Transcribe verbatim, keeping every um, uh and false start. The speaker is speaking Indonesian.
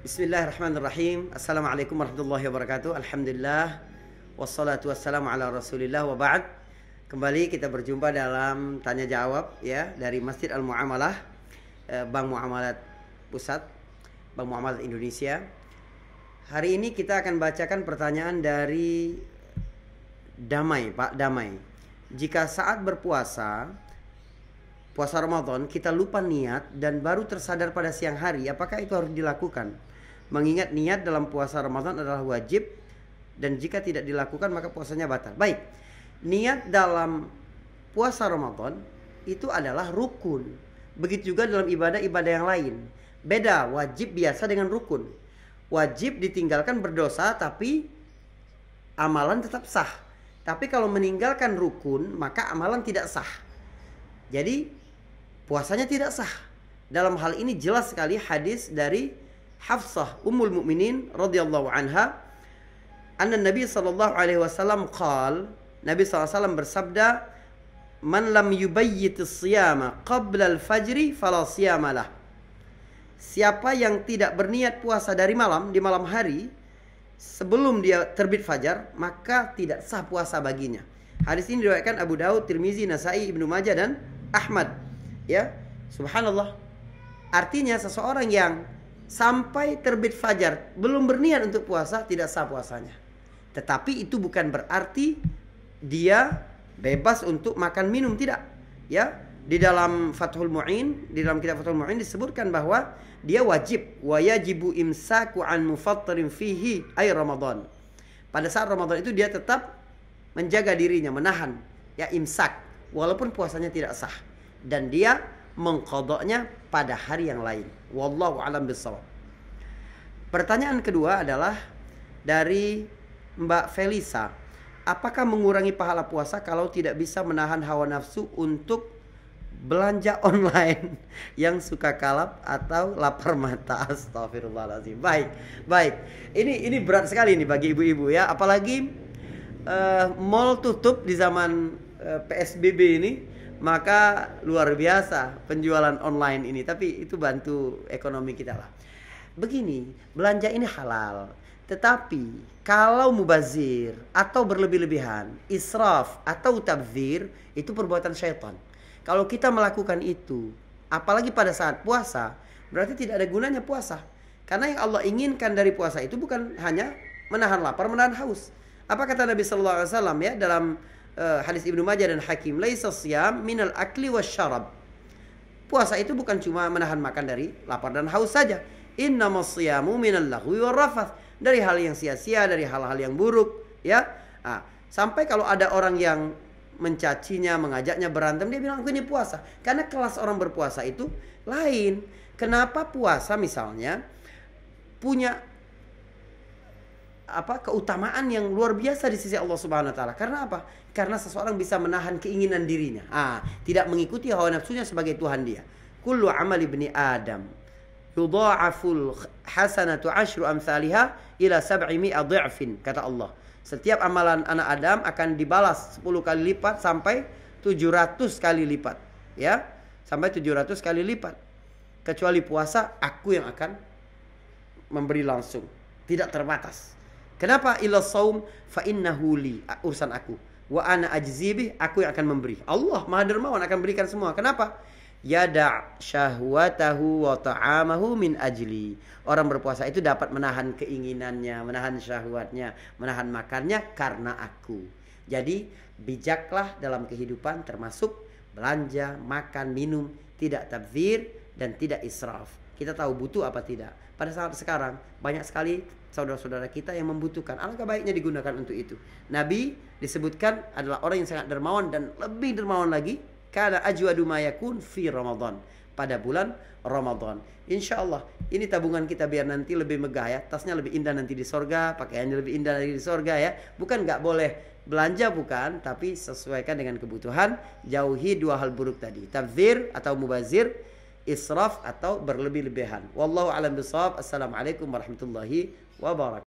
Bismillahirrahmanirrahim. Assalamualaikum warahmatullahi wabarakatuh. Alhamdulillah. Wassalatu wassalamu ala rasulillah wa ba'd. Kembali kita berjumpa dalam tanya jawab ya dari Masjid Al-Muamalah, Bank Muamalat Pusat, Bank Muamalat Indonesia. Hari ini kita akan bacakan pertanyaan dari Damai, Pak Damai. Jika saat berpuasa puasa Ramadan kita lupa niat dan baru tersadar pada siang hari, apakah itu harus dilakukan? Mengingat niat dalam puasa Ramadan adalah wajib dan jika tidak dilakukan maka puasanya batal. Baik, niat dalam puasa Ramadan itu adalah rukun. Begitu juga dalam ibadah-ibadah yang lain. Beda wajib biasa dengan rukun. Wajib ditinggalkan berdosa tapi amalan tetap sah. Tapi kalau meninggalkan rukun maka amalan tidak sah. Jadi puasanya tidak sah. Dalam hal ini jelas sekali hadis dari Hafsah Ummul Mukminin radhiyallahu anha, anna Nabi sallallahu alaihi wasallam qaal, Nabi sallallahu alaihi wasallam bersabda, "Man lam yubayyit as-siyama qabla al-fajri fala siyama lah." Siapa yang tidak berniat puasa dari malam, di malam hari sebelum dia terbit fajar, maka tidak sah puasa baginya. Hadis ini diriwayatkan Abu Daud, Tirmizi, Nasai, Ibnu Majah dan Ahmad. Ya, subhanallah. Artinya seseorang yang sampai terbit fajar belum berniat untuk puasa tidak sah puasanya. Tetapi itu bukan berarti dia bebas untuk makan minum, tidak. Ya, di dalam Fathul Mu'in, di dalam kitab Fathul Mu'in disebutkan bahwa dia wajib wa yajibu imsaku an mufattirin fihi ay Ramadan. Pada saat Ramadan itu dia tetap menjaga dirinya, menahan ya imsak walaupun puasanya tidak sah dan dia mengqadanya pada hari yang lain. Wallahu a'lam bishawab. Pertanyaan kedua adalah dari Mbak Felisa. Apakah mengurangi pahala puasa kalau tidak bisa menahan hawa nafsu untuk belanja online yang suka kalap atau lapar mata? Astagfirullahaladzim. Baik, baik. Ini ini berat sekali nih bagi ibu-ibu ya. Apalagi uh, mall tutup di zaman uh, P S B B ini. Maka luar biasa penjualan online ini. Tapi itu bantu ekonomi kita lah. Begini, belanja ini halal. Tetapi kalau mubazir atau berlebih-lebihan, israf atau tabdzir, itu perbuatan syaitan. Kalau kita melakukan itu, apalagi pada saat puasa, berarti tidak ada gunanya puasa. Karena yang Allah inginkan dari puasa itu bukan hanya menahan lapar, menahan haus. Apa kata Nabi Sallallahu Alaihi Wasallam ya dalam Uh, hadis Ibnu Majah dan Hakim, laisa siyam minal akli wasyarab. Puasa itu bukan cuma menahan makan dari lapar dan haus saja. Innamas siyamu minal laghwi warrafath, dari hal yang sia-sia, dari hal-hal yang buruk, ya. Nah, sampai kalau ada orang yang mencacinya, mengajaknya berantem, dia bilang aku ini puasa. Karena kelas orang berpuasa itu lain. Kenapa puasa misalnya punya apa keutamaan yang luar biasa di sisi Allah Subhanahu wa taala? Karena apa? Karena seseorang bisa menahan keinginan dirinya. Ah, tidak mengikuti hawa nafsunya sebagai Tuhan dia. Kullu amali ibni Adam yudha'aful hasanatu asyru amsalha ila sab'imi'a dhi'fin, kata Allah. Setiap amalan anak Adam akan dibalas sepuluh kali lipat sampai tujuh ratus kali lipat, ya. Sampai tujuh ratus kali lipat. Kecuali puasa, aku yang akan memberi langsung, tidak terbatas. Kenapa? Ila saum fa innahu li, urusan aku. Wa ana ajzibih, aku yang akan memberi. Allah Maha Dermawan akan berikan semua. Kenapa? Yada' syahwatahu wa ta'amahu min ajli. Orang berpuasa itu dapat menahan keinginannya, menahan syahwatnya, menahan makannya karena aku. Jadi bijaklah dalam kehidupan, termasuk belanja, makan, minum, tidak tabdzir dan tidak israf. Kita tahu butuh apa tidak. Pada saat sekarang banyak sekali saudara-saudara kita yang membutuhkan. Alangkah baiknya digunakan untuk itu. Nabi disebutkan adalah orang yang sangat dermawan dan lebih dermawan lagi kana ajwadu ma yakun fi Ramadan, pada bulan Ramadan. Insyaallah ini tabungan kita biar nanti lebih megah ya. Tasnya lebih indah nanti di sorga, pakaiannya lebih indah lagi di sorga ya. Bukan nggak boleh belanja, bukan, tapi sesuaikan dengan kebutuhan. Jauhi dua hal buruk tadi, tabdzir atau mubazir, israf atau berlebih-lebihan. Wallahu a'lam bishawab. Assalamualaikum warahmatullahi wabarakatuh.